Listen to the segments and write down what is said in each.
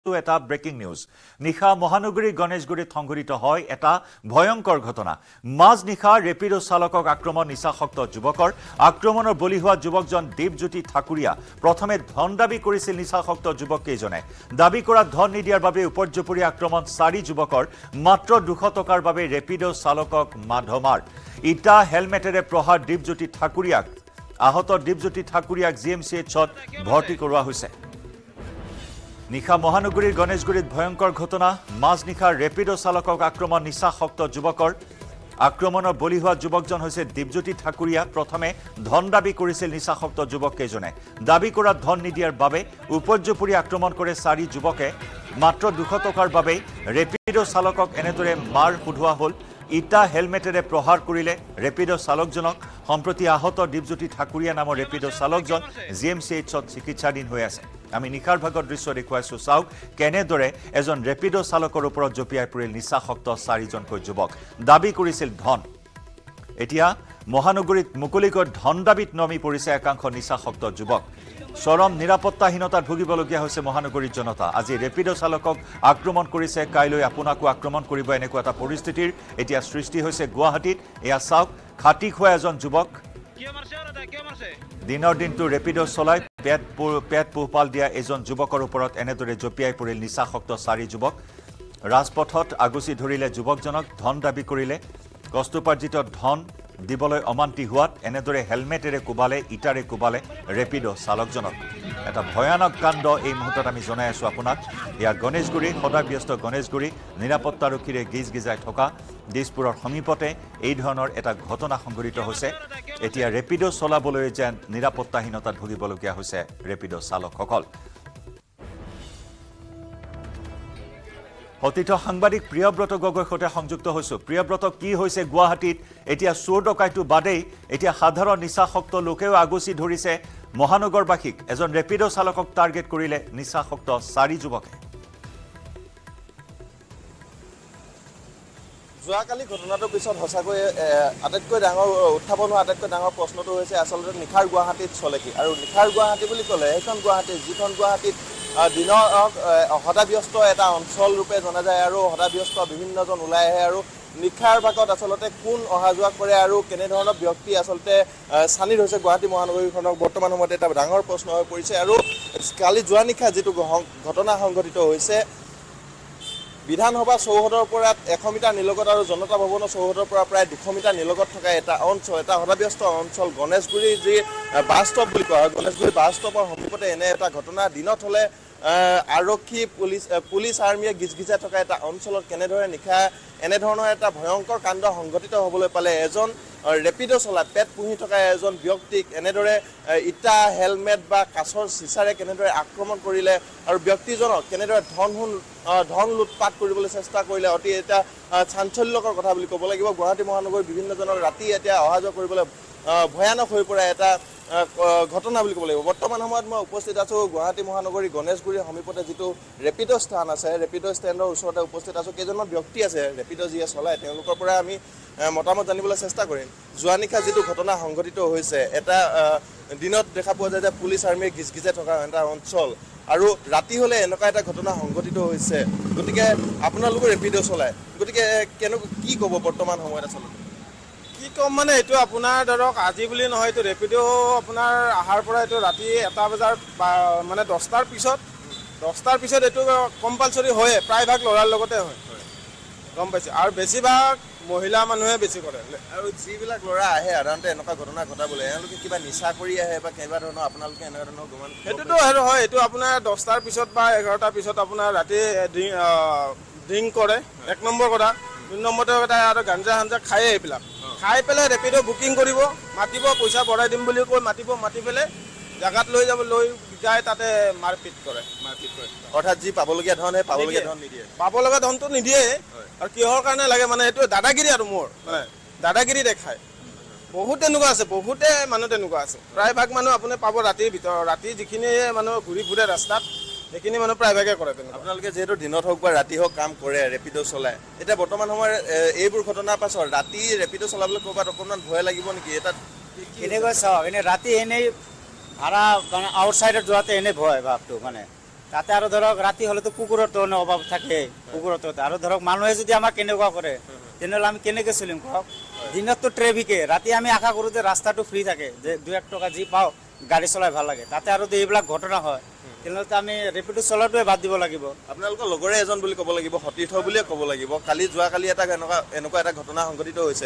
এটা breaking news নিশা মহানগরী গণেশগুড়িত সংঘটিত হয় এটা ভয়ঙ্কর ঘটনা মাজ নিশা ৰেপিডো চালকক আক্ৰমণ নিচাসক্ত যুৱকৰ আক্ৰমণৰ বলি হোৱা যুৱকজন দীপজ্যোতি ঠাকুৰীয়া প্ৰথমে ধন দাবী কৰিছিল নিচাসক্ত যুৱক কেইজনে দাবী কৰা ধন নিদিয়াৰ বাবে উপৰ্যুপৰি আক্ৰমণ 4 যুৱকৰ মাত্ৰ 200 টকাৰ বাবে ৰেপিডো চালকক মাধমাৰ ইটা হেলমেটেৰে প্ৰহাৰ দীপজ্যোতি ঠাকুৰীয়াক আহত দীপজ্যোতি ঠাকুৰীয়াক GMCHত ভৰ্তি কৰোৱা হৈছে নিশা মহানগরীর গণেশগুড়িত ভয়ঙ্কর ঘটনা মাজ নিশা ৰেপিডো চালকক আক্রমণ নিচাসক্ত যুৱকৰ আক্রমণৰ বলি হোৱা যুৱকজন হৈছে দীপজ্যোতি ঠাকুৰীয়া প্ৰথমে ধন দাবী কৰিছিল নিচাসক্ত যুৱক কেইজনে দাবী কৰা ধন নিদিয়াৰ বাবে উপৰ্যুপৰি আক্ৰমণ কৰে 4 যুৱকে মাত্ৰ 200 টকাৰ বাবে ৰেপিডো চালকক এনেদৰে মাৰ খুধুৱা হল ইটা হেলমেটেৰে প্ৰহাৰ কৰিলে ৰেপিডো চালকজনক সম্প্ৰতি আহত দীপজ্যোতি ঠাকুৰীয়া নামৰ ৰেপিডো চালকজন GMCHত চিকিৎসাধীন হৈ আছে আমি নিখাৰ ভাগৰ দৃশ্য দেখুৱাইছো চাওক কেনেদৰে এজন ৰেপিডো চালকৰ ওপৰত জপিয়াই পৰিল নিচাসক্ত 4 জনকৈ যুৱক দাবী কৰিছিল ধন এতিয়া মহানগৰীত মুকলিকৈ ধন দাবীত নমি পৰিছে একাংশ নিচাসক্ত যুৱক চৰম নিৰাপত্তাহীনতাত ভুগিবলগীয়া হৈছে মহানগৰীৰ জনতা আজি ৰেপিডো চালকক আক্ৰমণ কৰিছে কাইলৈ আপোনাকো আক্ৰমণ কৰিব এনেকুৱা এটা পৰিস্থিতিৰ এতিয়া সৃষ্টি হৈছে গুৱাহাটীত এয়া চাওক খাটি খোৱা এজন যুৱক দিনৰ দিনটো ৰেপিডো চলাই পেট পোহপাল দিয়া এজন যুৱকৰ ওপৰত এনেদৰে জপিয়াই পৰিল নিচাসক্ত 4 যুৱক ৰাজপথত আগুচি ধৰিলে যুৱকজনক ধন দাবী কৰিলে কষ্টোপাৰ্জিত ধন দিবলৈ অমান্তি হোৱাত এনেদৰে হেলমেটেৰে কোবালে ইটাৰে কোবালে ৰেপিডো চালকজনক এটা ভয়ানক কাণ্ড এই মুহূৰ্তত আমি জনাই আছো আপোনাক ইয়া গণেশগুৰি সদা ব্যস্ত গণেশগুৰি নিৰাপত্তাৰক্ষীৰে গিজগিজাই থকা দিছপুৰৰ সমীপতে এই ধৰণৰ এটা ঘটনা সংঘটিত হৈছে এতিয়া ৰেপিডো চলাবলৈ যেন নিৰাপত্তাহীনতাত ভুগিবলগীয়া হৈছে ৰেপিডো চালকসকল অতীত সাংবাদিক প্ৰিয়ব্ৰত গগৈৰ সৈতে সংযুক্ত হৈছো প্ৰিয়ব্ৰত কি হৈছে গুৱাহাটীত এতিয়া চোৰ ডকাইটো বাদেই এতিয়া সাধাৰণ নিচাসক্ত লোকেও আগুচি ধৰিছে মহানগৰবাসীক এজন ৰেপিডো চালকক টাৰ্গেট কৰিলে নিচাসক্ত 4 যুৱকে যোৱাকালি ঘটনাটোৰ পিছত হসাকৈ আটাইতকৈ ডাঙৰ উত্থাপন হোৱা আটাইতকৈ ডাঙৰ প্ৰশ্নটো হৈছে আচলতে নিখাৰ গুৱাহাটীত চলে কি আৰু নিখাৰ গুৱাহাটী বুলি ক'লে এইখন গুৱাহাটী যিখন গুৱাহাটীত দিনৰ হতাব্যস্ত এটা অঞ্চল ৰূপে জনা যায় আৰু হতাব্যস্ত বিভিন্নজন ওলাই আহে আৰু নিখাৰ ভাগত আচলতে কোন অহা যোৱা কৰে আৰু কেনেধৰণৰ ব্যক্তি আচলতে স্থানীয় হৈছে গুৱাহাটী মহানগৰীখনক বৰ্তমান সময়ত এটা ডাঙৰ প্ৰশ্ন হৈ পৰিছে আৰু কালি যোৱা নিশা যিটো ঘটনা সংঘটিত হৈছে বিধানসভা চৌহদৰ পৰা 100 মিটাৰ নিলগত আৰু জনতা ভৱনৰ চৌহদৰ পৰা প্ৰায় 200 মিটাৰ নিলগত থকা এটা অঞ্চল এটা হতাব্যস্ত অঞ্চল গণেশগুৰি যি বাস্তৱ বুলি কোৱা হয় গণেশগুৰি বাস্তৱৰ সমীপতে এনে এটা ঘটনা দিনত হলে আৰক্ষী পুলিচ আৰ্মিয়ে গিজগিজাই থকা এটা অঞ্চলত কেনেদৰে নিশা এনেধৰণৰ এটা ভয়ংকৰ কাণ্ড সংঘটিত হ'বলৈ পালে এজন ৰেপিডো চলাই পেট পুহি থকা এজন ব্যক্তিক এনেদৰে ইটা হেলমেট বা কাছৰ চিচাৰে কেনেদৰে আক্ৰমণ কৰিলে আৰু ব্যক্তিজনক কেনেদৰে ধন লুটপাট কৰিবলৈ চেষ্টা কৰিলে অতি এটা চাঞ্চল্যকৰ কথা বুলি ক'ব লাগিব গুৱাহাটী মহানগৰীৰ বিভিন্নজনক ৰাতি এতিয়া অহা যোৱা কৰিবলৈ ভয়ানক হৈ পৰা এটা ঘটনা বুলি ক'ব লাগিব বৰ্তমান সময়ত মই উপস্থিত আছো গুৱাহাটী মহানগৰী গণেশগুৰিৰ সমীপতে যিটো ৰেপিডো স্থান আছে ৰেপিডো ষ্টেণ্ডৰ ওচৰতে উপস্থিত আছো কেইজনমান ব্যক্তি আছে ৰেপিডো যিয়ে চলায় তেওঁলোকৰ পৰা আমি মতামত জানিবলৈ চেষ্টা কৰিম যোৱা নিশা যিটো ঘটনা সংঘটিত হৈছে এটা দিনত দেখা পোৱা যায় যে পুলিচ আৰ্মিয়ে গিজগিজাই থকা এটা অঞ্চল আৰু ৰাতি হলে এনেকুৱা এটা ঘটনা সংঘটিত হৈছে গতিকে আপোনালোকে ৰেপিডো চলায় গতিকে কি ক'ব বৰ্তমান সময়ত আচলতে কি কম মানে এইটো আপোনাৰ ধৰক আজি বুলি নহয় এইটো ৰেপিডো আপোনাৰ আহাৰ পৰা এইটো ৰাতি 1 বজাৰ মানে 10টাৰ পিছত এইটো কম্পালচৰি হয় প্ৰায়ভাগ ল'ৰাৰ লগতে হয় গম পাইছে আৰু বেছিভাগ মহিলা মানুহে বেছি কৰে আৰু যিবিলাক ল'ৰা আহে সাধাৰণতে এনেকুৱা ঘটনা ঘটাবলৈ এওঁলোকে কিবা নিচা কৰি আহে বা কেনেবা ধৰণৰ আপোনালোকে এনেকুৱা ধৰণৰ গুমান সেইটোতো হয় এইটো আপোনাৰ 10টাৰ পিছত বা 11টাৰ পিছত আপোনাৰ ৰাতি ড্ৰিংক কৰে 1 নম্বৰ কথা 2 নম্বৰতে এটা আৰু গাঞ্জা হাঞ্জা খায় এইবিলাক খাই পেলাই ৰেপিডো বুকিং কৰিব মাতিব পইচা ভৰাই দিম বুলি কৈ মাতি পেলাই জাগাত লৈ যায় তাতে মাৰপিট কৰে অৰ্থাৎ যি পাবলগীয়া ধন নিদিয়ে পাব লগা ধনটো নিদিয়ে আৰু কিহৰ কাৰণে লাগে মানে এইটো দাদাগিৰি আৰু মোৰ মানে দাদাগিৰি দেখায় বহুত তেনেকুৱা আছে বহুতে মানুহ তেনেকুৱা আছে প্ৰায়ভাগ মানুহ আপুনি পাব ৰাতিৰ ভিতৰত ৰাতি যিখিনি মানুহ ঘূৰি ফুৰে ৰাস্তাত সেইখিনি মানুহ প্ৰায়ভাগে কৰে আপোনালোকে যেহেতু দিনত হোক বা ৰাতি হোক কাম কৰে ৰেপিডো চলায় এটা বৰ্তমান সময়ৰ এইবোৰ ঘটনাৰ পাছত ৰাতি ৰেপিডো চলাবলৈ ক'ৰবাত অকণমান ভয় লাগিব নেকি এটা কেনেকৈ চাওক এনে ৰাতি এনেই ভাড়া মানে আউটসাইডত যোৱাতে এনে ভয় ভাৱটো মানে তাতে আৰু ধৰক ৰাতি হলেতো কুকুৰৰ তো অভাৱ থাকে কুকুৰৰ আৰু ধৰক মানুহে যদি আমাক কেনেকুৱা কৰে তেনেহ'লে আমি কেনেকৈ চলিম কওক দিনততো ট্ৰেফিকে ৰাতি আমি আশা কৰোঁ যে ৰাস্তাটো ফ্ৰী থাকে যে 2-1 টকা যি পাওঁ গাড়ী চলাই ভাল লাগে তাতে আৰু এইবিলাক ঘটনা হয় তেনেহ'লে আমি ৰেপিডো চলোৱাটোৱে বাদ দিব লাগিব আপোনালোকৰ লগৰে এজন বুলি ক'ব লাগিব সতীৰ্থ বুলিয়ে ক'ব লাগিব যোৱাকালি এনেকুৱা এটা ঘটনা সংঘটিত হৈছে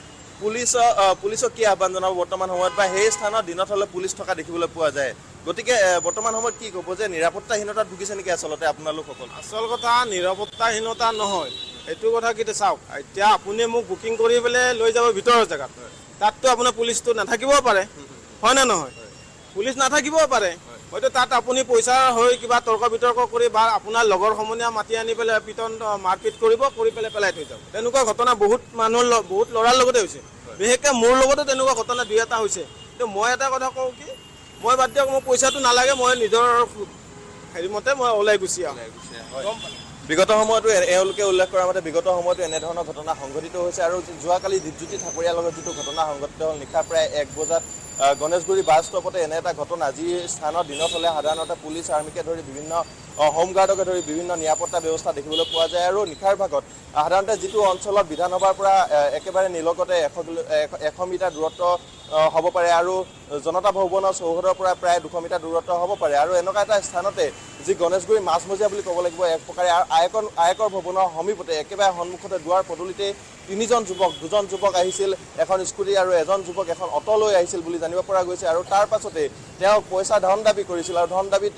পুলিচক কি আহ্বান জনাব বৰ্তমান সময়ত বা সেই স্থানত দিনত হ'লে পুলিচ থকা দেখিবলৈ পোৱা যায় গতিকে বৰ্তমান সময়ত কি ক'ব যে নিৰাপত্তাহীনতাত ভুগিছে নেকি আচলতে আপোনালোকসকল আচল কথা নিৰাপত্তাহীনতা নহয় এইটো কথা কিন্তু চাওক এতিয়া আপুনি মোক বুকিং কৰি পেলাই লৈ যাব ভিতৰৰ জেগাত তাততো আপোনাৰ পুলিচটো নাথাকিবও পাৰে হয় নে নহয় পুলিচ নাথাকিবও পাৰে হয়তো তাত আপুনি পইচা হৈ কিবা তৰ্ক বিতৰ্ক কৰি বা আপোনাৰ লগৰ সমনীয়া মাতি আনি পেলাই মাৰপিট কৰি পেলাই থৈ যাব তেনেকুৱা ঘটনা বহুত মানুহৰ বহুত ল'ৰাৰ লগতে হৈছে বিশেষকৈ মোৰ লগতো তেনেকুৱা ঘটনা 2-এটা হৈছে কিন্তু মই এটা কথা কওঁ কি মই বাদ দিয়ক মোৰ পইচাটো নালাগে মই নিজৰ হেৰিমতে মই ওলাই গুচি আহোঁ বিগত সময়তো এওঁলোকে উল্লেখ কৰা মতে বিগত সময়তো এনেধৰণৰ ঘটনা সংঘটিত হৈছে আৰু যোৱাকালি দীপজ্যোতি ঠাকুৰীয়াৰ লগত যিটো ঘটনা সংঘটিত হ'ল নিশা প্ৰায় 1 বজাত গণেশগুৰি বাছ ষ্টপতে এনে এটা ঘটনা যি স্থানত দিনত হ'লে সাধাৰণতে পুলিচ আৰ্মিকে ধৰি বিভিন্ন হোমগাৰ্ডকে ধৰি বিভিন্ন নিৰাপত্তা ব্যৱস্থা দেখিবলৈ পোৱা যায় আৰু নিশাৰ ভাগত সাধাৰণতে যিটো অঞ্চলত বিধানসভাৰ পৰা একেবাৰে নিলগতে 100 মিটাৰ দূৰত্ব হ'ব পাৰে আৰু জনতা ভৱনৰ চৌহদৰ পৰা প্ৰায় 200 মিটাৰ দূৰত্ব হ'ব পাৰে আৰু এনেকুৱা এটা স্থানতে যি গণেশগুৰি মাছমজিয়া বুলি ক'ব লাগিব এক প্ৰকাৰে আয়কৰ ভৱনৰ সমীপতে একেবাৰে সন্মুখতে দুৱাৰ পদূলিতে 3জন যুৱক 2জন যুৱক আহিছিল এখন স্কুটি আৰু এজন যুৱক এখন অটো লৈ আহিছিল বুলি জানিব পৰা গৈছে আৰু তাৰ পাছতে তেওঁ পইচা ধন দাবী কৰিছিল আৰু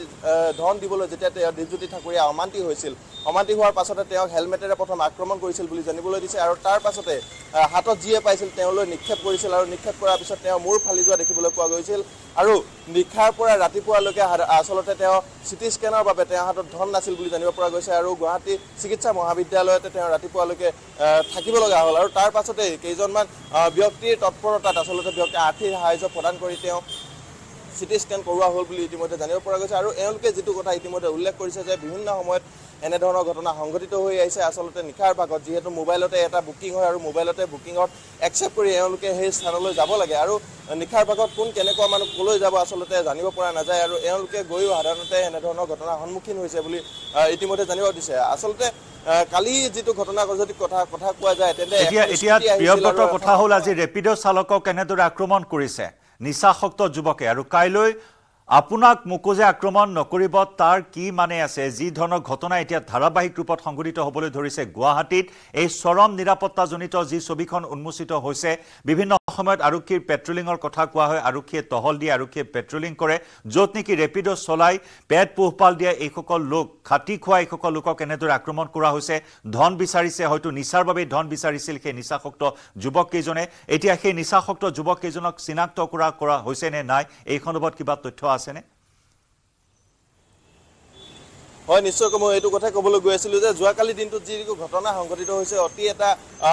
ধন দিবলৈ যেতিয়া দীপজ্যোতি ঠাকুৰীয়া অমান্তি হোৱাৰ পাছতে তেওঁক হেলমেটেৰে প্ৰথম আক্ৰমণ কৰিছিল বুলি জানিবলৈ দিছে আৰু তাৰ পাছতে হাতত যিয়ে পাইছিল তেওঁলৈ নিক্ষেপ কৰিছিল আৰু নিক্ষেপ কৰাৰ পিছত তেওঁ মূৰ ফালি যোৱা দেখিবলৈ পোৱা গৈছিল আৰু নিশাৰ পৰা ৰাতিপুৱালৈকে আচলতে তেওঁ চিটি স্কেনৰ বাবে তেওঁৰ হাতত ধন নাছিল বুলি জানিব পৰা গৈছে আৰু গুৱাহাটী চিকিৎসা মহাবিদ্যালয়তে তেওঁ ৰাতিপুৱালৈকে থাকিব লগা হ'ল আৰু তাৰ পাছতে কেইজনমান ব্যক্তিৰ তৎপৰতাত আচলতে ব্যক্তিৰ আৰ্থিক সাহায্য প্ৰদান কৰি তেওঁ চিটি স্কেন কৰোৱা হ'ল বুলি ইতিমধ্যে জানিব পৰা গৈছে আৰু এওঁলোকে যিটো কথা ইতিমধ্যে উল্লেখ কৰিছে যে বিভিন্ন সময়ত এনেধৰণৰ ঘটনা সংঘটিত হৈ আহিছে আচলতে নিশাৰ ভাগত যিহেতু মোবাইলতে এটা বুকিং হয় আৰু মোবাইলতে বুকিঙত একচেপ্ট কৰি এওঁলোকে সেই স্থানলৈ যাব লাগে আৰু নিশাৰ ভাগত কোন কেনেকুৱা মানুহ কলৈ যাব আচলতে জানিব পৰা নাযায় আৰু এওঁলোকে গৈও সাধাৰণতে এনেধৰণৰ ঘটনাৰ সন্মুখীন হৈছে বুলি ইতিমধ্যে জানিব দিছে আচলতে কালি যিটো ঘটনা যদি কথা কোৱা যায় তেন্তে এতিয়া প্ৰিয়ব্ৰত কথা হ'ল আজি ৰেপিডো চালকক কেনেদৰে আক্ৰমণ কৰিছে নিচাসক্ত যুৱকে আৰু কাইলৈ আপোনাক মুকুজে আক্ৰমণ নকৰিব তাৰ কি মানে আছে যি ধৰণৰ ঘটনা এতিয়া ধাৰাবাহিক ৰূপত সংঘটিত হ'বলৈ ধৰিছে গুৱাহাটীত এই চৰম নিৰাপত্তাজনিত যি ছবিখন উন্মোচিত হৈছে বিভিন্ন সময়ত আৰক্ষীৰ পেট্ৰলিঙৰ কথা কোৱা হয় আৰক্ষীয়ে টহল দিয়ে আৰক্ষীয়ে পেট্ৰলিং কৰে য'ত নেকি ৰেপিডো চলাই পেট পোহপাল দিয়া এইসকল লোক খাটি খোৱা এইসকল লোকক এনেদৰে আক্ৰমণ কৰা হৈছে ধন বিচাৰিছে হয়তো নিচাৰ বাবে ধন বিচাৰিছিল সেই নিচাসক্ত যুৱক কেইজনে এতিয়া সেই নিচাসক্ত যুৱক কেইজনক চিনাক্ত কৰা হৈছে নে নাই এই সন্দৰ্ভত কিবা তথ্য আছেনে হয় নিশ্চয়কৈ মই এইটো কথাই ক'বলৈ গৈ আছিলোঁ যে যোৱাকালি দিনটোত যি ঘটনা সংঘটিত হৈছে অতি এটা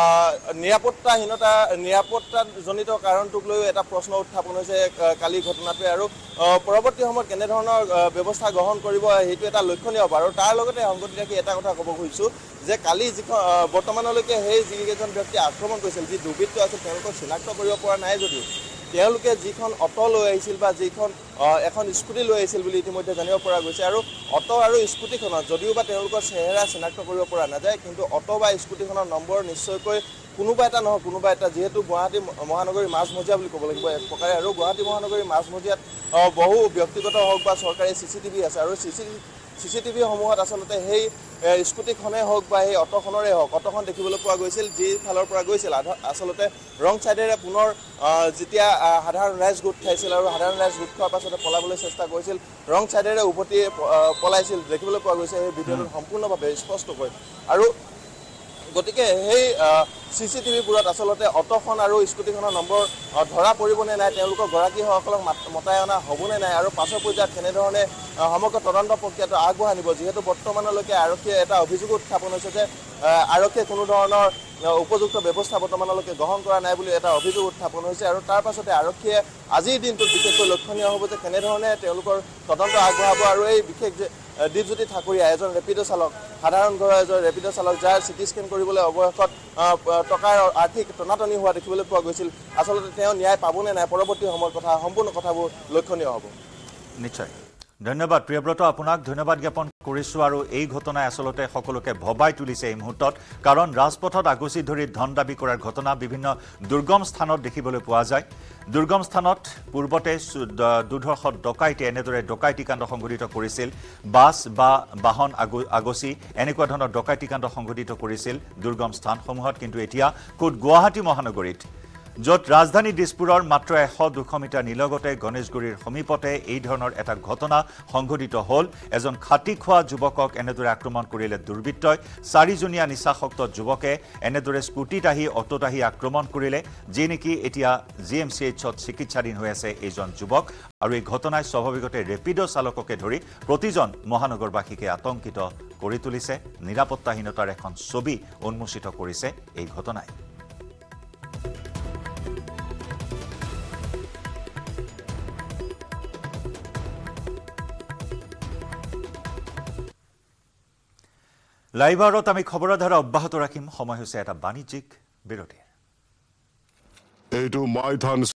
নিৰাপত্তাজনিত কাৰণটোক লৈ এটা প্ৰশ্ন উত্থাপন হৈছে কালি ঘটনাটোৱে আৰু পৰৱৰ্তী সময়ত কেনেধৰণৰ ব্যৱস্থা গ্ৰহণ কৰিব সেইটো এটা লক্ষণীয় হ'ব আৰু তাৰ লগতে সংগতি ৰাখি এটা কথা ক'ব খুজিছোঁ যে কালি যিখন বৰ্তমানলৈকে সেই যিকেইজন ব্যক্তিয়ে আক্ৰমণ কৰিছিল যি দুৰ্বৃত্ত আছিল তেওঁলোকক চিনাক্ত কৰিব পৰা নাই যদিও তেওঁলোকে যিখন অটো লৈ আহিছিল বা যিখন এখন স্কুটি লৈ আহিছিল বুলি ইতিমধ্যে জানিব পৰা গৈছে আৰু অটো আৰু স্কুটিখনত যদিও বা তেওঁলোকৰ চেহেৰা চিনাক্ত কৰিব পৰা নাযায় কিন্তু অটো বা স্কুটিখনৰ নম্বৰ নিশ্চয়কৈ কোনোবা এটা যিহেতু গুৱাহাটী মহানগৰীৰ মাজমজিয়া বুলি ক'ব লাগিব এক প্ৰকাৰে আৰু গুৱাহাটী মহানগৰীৰ মাজমজিয়াত বহু ব্যক্তিগত হওক বা চৰকাৰী CCTV আছে আৰু CCTV সমূহত আচলতে সেই স্কুটিখনে হওক বা সেই অটোখনৰে হওক অটোখন দেখিবলৈ পোৱা গৈছিল যি ফালৰ পৰা গৈছিল আচলতে ৰং চাইডেৰে পুনৰ যেতিয়া সাধাৰণ ৰাইজ গোট খাইছিল আৰু সাধাৰণ ৰাইজ গোট খোৱাৰ পাছতে পলাবলৈ চেষ্টা কৰিছিল ৰং চাইডেৰে উভতি পলাইছিল দেখিবলৈ পোৱা গৈছে সেই ভিডিঅ'টো সম্পূৰ্ণভাৱে স্পষ্টকৈ আৰু গতিকে সেই CCTVবোৰত আচলতে অটোখন আৰু স্কুটিখনৰ নম্বৰ ধৰা পৰিবনে নাই তেওঁলোকৰ গৰাকীসকলক মতাই অনা হ'বনে নাই আৰু পাছৰ পৰ্যায়ত কেনেধৰণে সমগ্ৰ তদন্ত প্ৰক্ৰিয়াটো আগবঢ়াই নিব যিহেতু বৰ্তমানলৈকে আৰক্ষীয়ে এটা অভিযোগ উত্থাপন হৈছে যে আৰক্ষীয়ে কোনো ধৰণৰ উপযুক্ত ব্যৱস্থা বৰ্তমানলৈকে গ্ৰহণ কৰা নাই বুলি এটা অভিযোগ উত্থাপন হৈছে আৰু তাৰ পাছতে আৰক্ষীয়ে আজিৰ দিনটোত বিশেষকৈ লক্ষণীয় হ'ব যে কেনেধৰণে তেওঁলোকৰ তদন্ত আগবঢ়াব আৰু এই বিশেষ যে দীপজ্যোতি ঠাকুৰীয়া এজন ৰেপিডো চালক সাধাৰণ ঘৰৰ এজন ৰেপিডো চালক যাৰ চিটি স্কেন কৰিবলৈ অৱশেষত টকাৰ আৰ্থিক টনাটনি হোৱা দেখিবলৈ পোৱা গৈছিল আচলতে তেওঁ ন্যায় পাবনে নাই পৰৱৰ্তী সময়ৰ কথা সম্পূৰ্ণ কথাবোৰ লক্ষণীয় হ'ব নিশ্চয় ধন্যবাদ প্ৰিয়ব্ৰত আপোনাক ধন্যবাদ জ্ঞাপন কৰিছো আৰু এই ঘটনাই আসলতে সকলোকে ভবাই তুলিছে এই মুহূৰ্তত কাৰণ ৰাজপথত আগচি ধৰি ধন দাবী কৰাৰ ঘটনা বিভিন্ন দুৰ্গম স্থানত দেখিবলৈ পোৱা যায় দুৰ্গম স্থানত পূৰ্বতে দুধৰ্ষত ডকাইতে এনেদৰে ডকাইতি কাণ্ড সংঘটিত কৰিছিল বাছ বা বাহন আগচি এনেকুৱা ধৰণৰ ডকাইতি কাণ্ড সংঘটিত কৰিছিল দুৰ্গম স্থানসমূহত কিন্তু এতিয়া কোট গুৱাহাটী মহানগৰীত য'ত ৰাজধানী দিছপুৰৰ মাত্ৰ 100-200 মিটাৰ নিলগতে গণেশগুৰিৰ সমীপতে এই ধৰণৰ এটা ঘটনা সংঘটিত হ'ল এজন খাটি খোৱা যুৱকক এনেদৰে আক্ৰমণ কৰিলে দুৰ্বৃত্তই 4জনীয়া নিচাসক্ত যুৱকে এনেদৰে স্কুটিত আহি অটোত আহি আক্ৰমণ কৰিলে যি নেকি এতিয়া GMCHত চিকিৎসাধীন হৈ আছে এইজন যুৱক আৰু এই ঘটনাই স্বাভাৱিকতে ৰেপিডো চালককে ধৰি প্ৰতিজন মহানগৰবাসীকে আতংকিত কৰি তুলিছে নিৰাপত্তাহীনতাৰ এখন ছবি উন্মোচিত কৰিছে এই ঘটনাই লাইভাৰত আমি খবৰৰ ধাৰা অব্যাহত ৰাখিম সময় হৈছে এটা বাণিজ্যিক বিৰতিৰ এইটো মাইথান